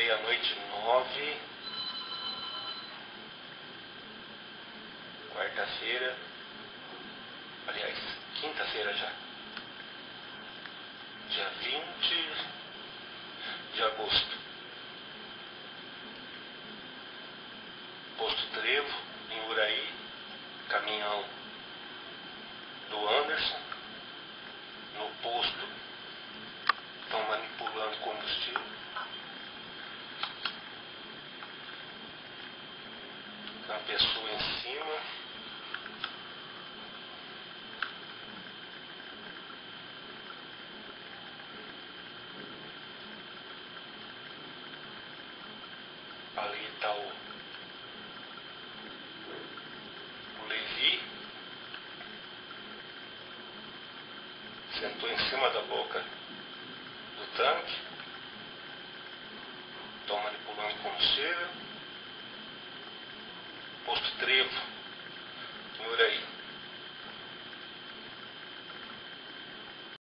meia-noite 9, quarta-feira, aliás, quinta-feira já, dia 20 de agosto. Posto Trevo, em Uraí, caminhão do Anderson. No posto estão manipulando combustível. Tem uma pessoa em cima. Ali está o Levi. Sentou em cima da boca do tanque. Estão manipulando combustível. Posto Trevo.